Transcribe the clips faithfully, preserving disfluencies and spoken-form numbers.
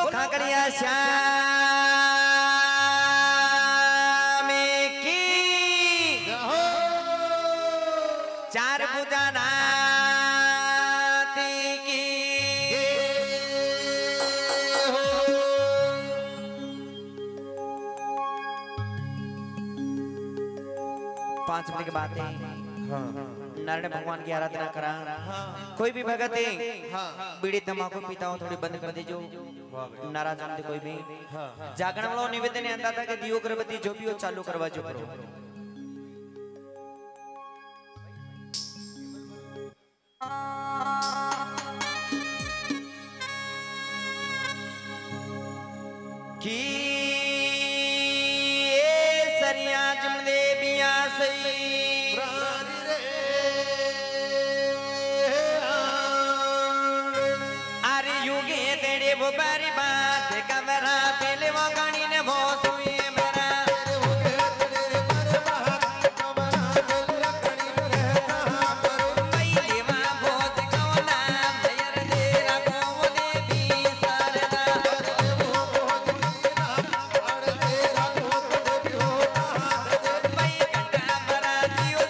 खाकड़िया श्याम की चार पूजा नाती की पांच मिनट की बात है। नारायण भगवान की आराधना करा। कोई भी भगत है बीड़ी तंबाकू पीता हो थोड़ी बंद कर दीजो। नाराज होने कोई भी जागरण वालों निवेदन आता था कि दियो अगरबत्ती जो भी हो चालू करवा जो करो। की सरिया जमदे बिया सही अरे युगे तेरे वो बारी बात कमरा पहले वो गानी ने बहुत हुई मेरा you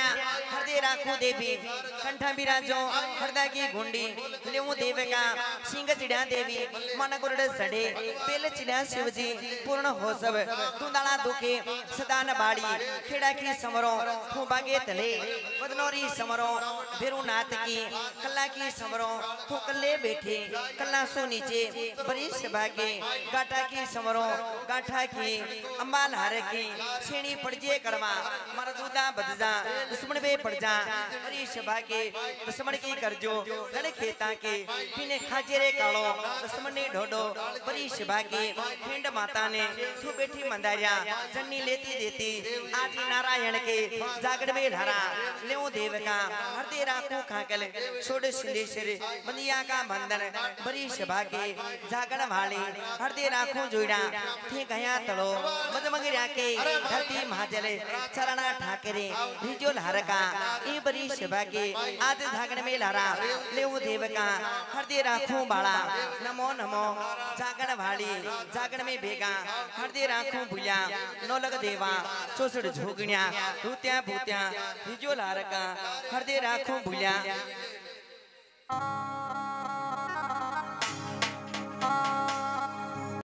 हृदय राखो देवी कंठा बिराजो हृदय की गुंडी लेऊ देव का सिंह चिड़िया देवी मन गुरड सड़े पेल चिड़िया शिवजी पूर्ण हो सब तुंदाला दुखे सदान बाड़ी खेड़ा की समरो बागे तले बदनौरी समरो भेरुनाथ की कल्ला की समरो तो कल्ले बैठे कल्ला सो नीचे बड़ी सभा के गाटा की समरो गाठा की अंबाल हारे की छेड़ी पड़जे कड़वा मारा दूधा बदजा दुश्मन वे पड़ जा बड़ी सभा के दुश्मन की करजो गले खेता के पीने खाजेरे कालो दुश्मन ने ढोडो बड़ी सभा के हिंड माता ने तू बैठी मंदारिया जन्नी लेती देती आज नारायण के जागड़ में ढारा लेऊ देव का हृदय राखो खाकल छोड़ सिंदेश्वर बंदिया का बंधन बड़ी सभा के जागड़ वाली हृदय राखो जोड़ा थे गया तलो मदमगिरा के धरती महाजल चरणा ठाकरे रिजो लहरका ये बड़ी सभा के आज जागड़ में लहरा लेऊ देव का हृदय राखो बाड़ा नमो नमो जागड़ वाली जागड़ में भेगा हृदय राखो भूलिया नौलग देवा चौसठ झोगनिया भूत्या भूत्या रिजो लहरका हृदय राखो भूलिया